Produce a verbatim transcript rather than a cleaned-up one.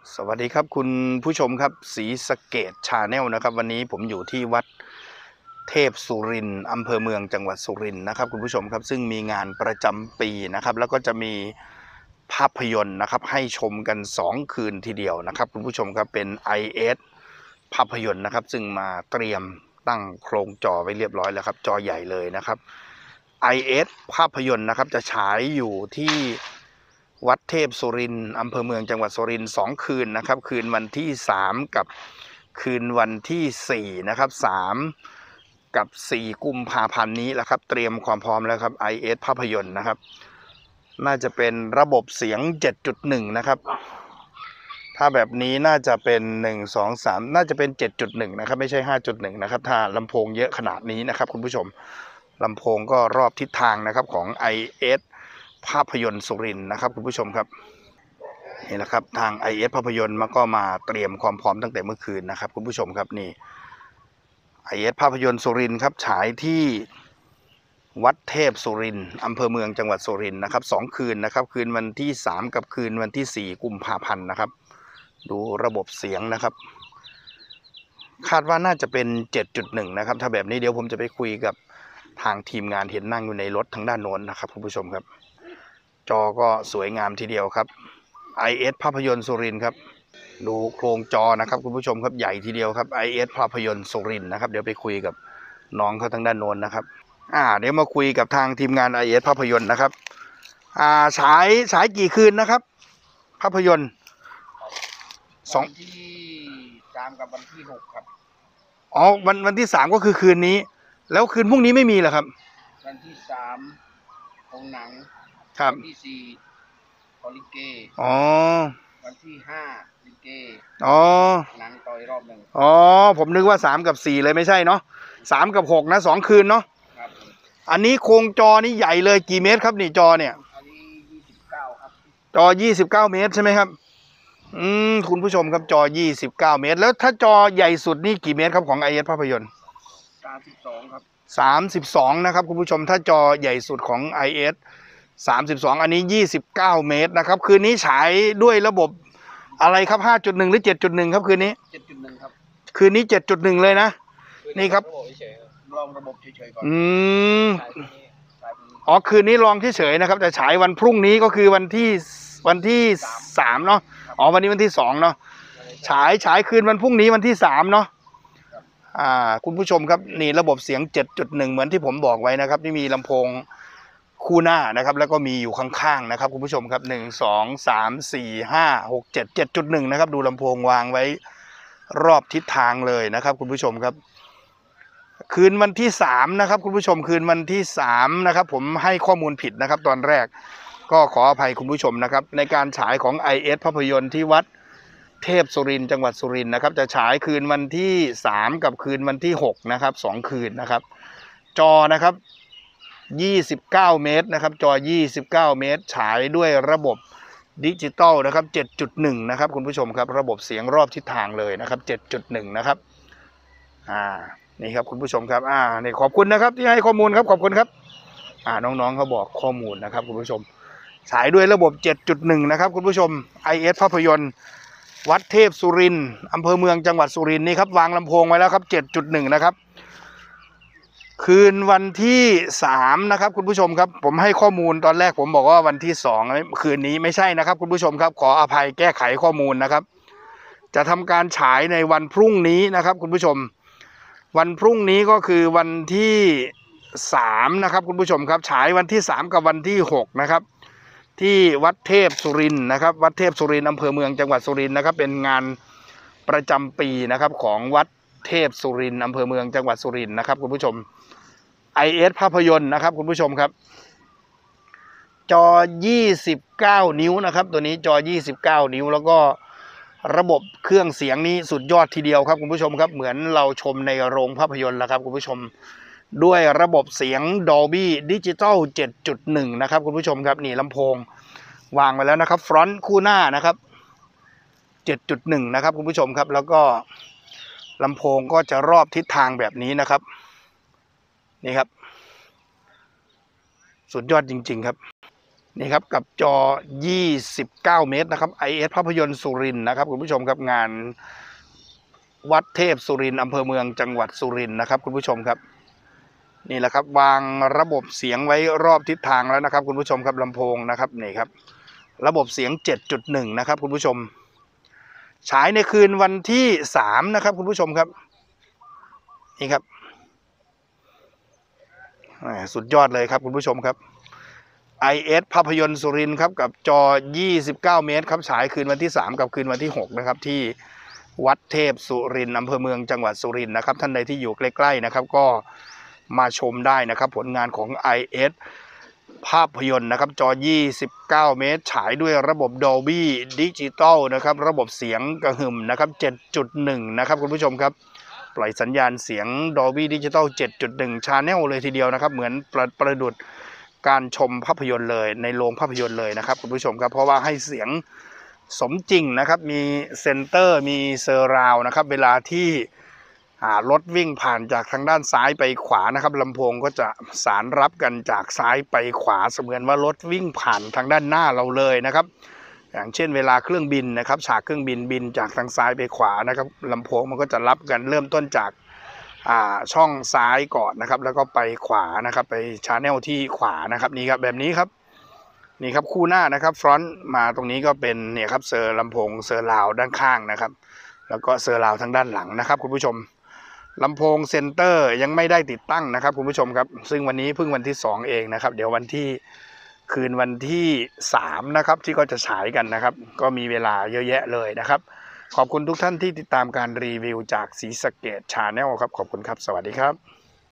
สวัสดีครับคุณผู้ชมครับศรีสะเกษชาแนลนะครับวันนี้ผมอยู่ที่วัดเทพสุรินทร์อำเภอเมืองจังหวัดสุรินทร์นะครับคุณผู้ชมครับซึ่งมีงานประจำปีนะครับแล้วก็จะมีภาพยนตร์นะครับให้ชมกันสองคืนทีเดียวนะครับคุณผู้ชมครับเป็น ไอ เอส ภาพยนตร์นะครับซึ่งมาเตรียมตั้งโครงจอไว้เรียบร้อยแล้วครับจอใหญ่เลยนะครับ ไอ เอส ภาพยนตร์นะครับจะฉายอยู่ที่วัดเทพสุรินทร์อำเภอเมืองจังหวัดสุรินทร์สองคืนนะครับคืนวันที่สามกับคืนวันที่สี่นะครับสามกับสี่กุมภาพันธ์นี้แหละครับเตรียมความพร้อมแล้วครับ ไอ เอส ภาพยนตร์นะครับน่าจะเป็นระบบเสียง เจ็ดจุดหนึ่ง นะครับถ้าแบบนี้น่าจะเป็นหนึ่ง สอง สามน่าจะเป็น เจ็ดจุดหนึ่ง นะครับไม่ใช่ ห้าจุดหนึ่ง นะครับถ้าลำโพงเยอะขนาดนี้นะครับคุณผู้ชมลำโพงก็รอบทิศทางนะครับของ ไอ เอส ภาพยนตร์สุรินทร์นะครับคุณผู้ชมครับนี่แหละครับทาง ไอ เอส ภาพยนตร์มาก็มาเตรียมความพร้อมตั้งแต่เมื่อคืนนะครับคุณผู้ชมครับนี่ ไอ เอส ภาพยนตร์สุรินทร์ครับฉายที่วัดเทพสุรินทร์อำเภอเมืองจังหวัดสุรินทร์นะครับสองคืนนะครับคืนวันที่สามกับคืนวันที่สี่กุมภาพันธ์นะครับดูระบบเสียงนะครับคาดว่าน่าจะเป็น เจ็ดจุดหนึ่ง นะครับถ้าแบบนี้เดี๋ยวผมจะไปคุยกับทางทีมงานเห็นนั่งอยู่ในรถทางด้านโน้นนะครับคุณผู้ชมครับจอก็สวยงามทีเดียวครับ ไอ เอส ภาพยนตร์สุรินทร์ครับดูโครงจอนะครับคุณผู้ชมครับใหญ่ทีเดียวครับ ไอ เอส ภาพยนตร์สุรินทร์นะครับเดี๋ยวไปคุยกับน้องเขาทางด้านโน้นนะครับอ่าเดี๋ยวมาคุยกับทางทีมงาน ไอ เอส ภาพยนตร์นะครับอ่าฉายฉายกี่คืนนะครับภาพยนตร์สองที่สามกับวันที่หกครับอ๋อวันวันที่สามก็คือคืนนี้แล้วคืนพรุ่งนี้ไม่มีเหรอครับวันที่สามของหนังครับวันที่สี่คอลิเกอ๋อวันที่ห้าลิเกอ๋อหนังต่อยรอบหนึ่งอ๋อผมนึกว่าสามกับสี่เลยไม่ใช่เนาะสามกับหกนะสองคืนเนาะครับอันนี้โครงจอนี่ใหญ่เลยกี่เมตรครับนี่จอเนี่ยอันนี้ยี่สิบเก้าครับจอยี่สิบเก้าเมตรใช่ไหมครับอืมคุณผู้ชมครับจอยี่สิบเก้าเมตรแล้วถ้าจอใหญ่สุดนี่กี่เมตรครับของ ไอ เอส ภาพยนตร์สามสิบสองครับสามสิบสองนะครับคุณผู้ชมถ้าจอใหญ่สุดของ ไอ เอส สามสิบสองอันนี้ยี่สิบเก้าเมตรนะครับคืนนี้ฉายด้วยระบบอะไรครับ ห้าจุดหนึ่ง หรือ เจ็ดจุดหนึ่ง ครับคืนนี้เจ็ดจุดหนึ่งครับคืนนี้ เจ็ดจุดหนึ่ง เลยนะนี่ครับลองระบบเฉยๆก่อนอืมอ๋อคืนนี้ลองเฉยๆนะครับแต่ฉายวันพรุ่งนี้ก็คือวันที่วันที่สามเนาะอ๋อวันนี้วันที่สองเนาะฉายฉายคืนวันพรุ่งนี้วันที่สามเนาะอ่าคุณผู้ชมครับนี่ระบบเสียง เจ็ดจุดหนึ่ง เหมือนที่ผมบอกไว้นะครับที่มีลำโพงคู่หน้านะครับแล้วก็มีอยู่ข้างๆนะครับคุณผู้ชมครับหนึ่ง สอง สาม สี่ ห้า หก เจ็ด เจ็ดจุดหนึ่ง นะครับดูลำโพงวางไว้รอบทิศทางเลยนะครับคุณผู้ชมครับคืนวันที่สามนะครับคุณผู้ชมคืนวันที่สามนะครับผมให้ข้อมูลผิดนะครับตอนแรกก็ขออภัยคุณผู้ชมนะครับในการฉายของ ไอ เอส ภาพยนตร์ที่วัดเทพสุรินทร์จังหวัดสุรินทร์นะครับจะฉายคืนวันที่สามกับคืนวันที่หกนะครับสองคืนนะครับจอนะครับยี่สิบเก้าเมตรนะครับจอยี่สิบเก้าเมตรฉายด้วยระบบดิจิตอลนะครับ เจ็ดจุดหนึ่ง นะครับคุณผู้ชมครับระบบเสียงรอบทิศทางเลยนะครับ เจ็ดจุดหนึ่ง นะครับอ่านี่ครับคุณผู้ชมครับอ่านี่ขอบคุณนะครับที่ให้ข้อมูลครับขอบคุณครับอ่าน้องๆเขาบอกข้อมูลนะครับคุณผู้ชมฉายด้วยระบบ เจ็ดจุดหนึ่ง นะครับคุณผู้ชม ไอ เอส ภาพยนตร์วัดเทพสุรินทร์อำเภอเมืองจังหวัดสุรินทร์นี่ครับวางลำโพงไว้แล้วครับ เจ็ดจุดหนึ่ง นะครับคืนวันที่สามนะครับคุณผู้ชมครับผมให้ข้อมูลตอนแรกผมบอกว่าวันที่สองคืนนี้ไม่ใช่นะครับคุณผู้ชมครับขออภัยแก้ไขข้อมูลนะครับจะทำการฉายในวันพรุ่งนี้นะครับคุณผู้ชมวันพรุ่งนี้ก็คือวันที่สามนะครับคุณผู้ชมครับฉายวันที่สามกับวันที่หกนะครับที่วัดเทพสุรินทร์นะครับวัดเทพสุรินทร์อำเภอเมืองจังหวัดสุรินทร์นะครับเป็นงานประจำปีนะครับของวัดเทพสุรินทร์อำเภอเมืองจังหวัดสุรินทร์นะครับคุณผู้ชม ไอ เอส ภาพยนตร์นะครับคุณผู้ชมครับจอยี่สิบเก้านิ้วนะครับตัวนี้จอยี่สิบเก้านิ้วแล้วก็ระบบเครื่องเสียงนี้สุดยอดทีเดียวครับคุณผู้ชมครับเหมือนเราชมในโรงภาพยนตร์แล้วครับคุณผู้ชมด้วยระบบเสียง Dolby Digital เจ็ดจุดหนึ่ง นะครับคุณผู้ชมครับนี่ลำโพงวางไว้แล้วนะครับฟรอนต์คู่หน้านะครับ เจ็ดจุดหนึ่ง นะครับคุณผู้ชมครับแล้วก็ลำโพงก็จะรอบทิศทางแบบนี้นะครับนี่ครับสุดยอดจริงๆครับนี่ครับกับจอยี่สิบเก้าเมตรนะครับ ไอ เอส ภาพยนตร์สุรินทร์นะครับคุณผู้ชมครับงานวัดเทพสุรินทร์อำเภอเมืองจังหวัดสุรินทร์นะครับคุณผู้ชมครับนี่แหละครับวางระบบเสียงไว้รอบทิศทางแล้วนะครับคุณผู้ชมครับลำโพงนะครับนี่ครับระบบเสียง เจ็ดจุดหนึ่ง นะครับคุณผู้ชมฉายในคืนวันที่สามนะครับคุณผู้ชมครับนี่ครับสุดยอดเลยครับคุณผู้ชมครับ ไอ เอส ภาพยนตร์สุรินทร์ครับกับจอยี่สิบเก้าเมตรครับฉายคืนวันที่สามกับคืนวันที่หกนะครับที่วัดเทพสุรินทร์อำเภอเมืองจังหวัดสุรินทร์นะครับท่านใดที่อยู่ใกล้ๆนะครับก็มาชมได้นะครับผลงานของ ไอ เอส ภาพยนตร์นะครับจอยี่สิบเก้าเมตรฉายด้วยระบบ Dolby Digital นะครับระบบเสียงกระหึ่มนะครับ เจ็ดจุดหนึ่ง นะครับคุณผู้ชมครับปล่อยสัญญาณเสียง Dolby Digital เจ็ดจุดหนึ่ง Channel เลยทีเดียวนะครับเหมือนประประดุจการชมภาพยนตร์เลยในโรงภาพยนตร์เลยนะครับคุณผู้ชมครับเพราะว่าให้เสียงสมจริงนะครับมีเซนเตอร์มีเซอร์ราวนะครับเวลาที่รถวิ่งผ่านจากทางด้านซ้ายไปขวานะครับลำโพงก็จะสานรับกันจากซ้ายไปขวาเสมือนว่ารถวิ่งผ่านทางด้านหน้าเราเลยนะครับอย่างเช่นเวลาเครื่องบินนะครับฉากเครื่องบินบินจากทางซ้ายไปขวานะครับลำโพงมันก็จะรับกันเริ่มต้นจากช่องซ้ายก่อนนะครับแล้วก็ไปขวานะครับไปชาแนลที่ขวานะครับนี่ครับแบบนี้ครับนี่ครับคู่หน้านะครับฟรอนต์มาตรงนี้ก็เป็นเนี่ยครับเซอร์ลำโพงเซอร์ราวด้านข้างนะครับแล้วก็เซอร์ราวทางด้านหลังนะครับคุณผู้ชมลำโพงเซนเตอร์ยังไม่ได้ติดตั้งนะครับคุณผู้ชมครับซึ่งวันนี้เพิ่งวันที่สองเองนะครับเดี๋ยววันที่คืนวันที่สามนะครับที่ก็จะฉายกันนะครับก็มีเวลาเยอะแยะเลยนะครับขอบคุณทุกท่านที่ติดตามการรีวิวจากศรีสะเกษ Channel ครับขอบคุณครับสวัสดีครับ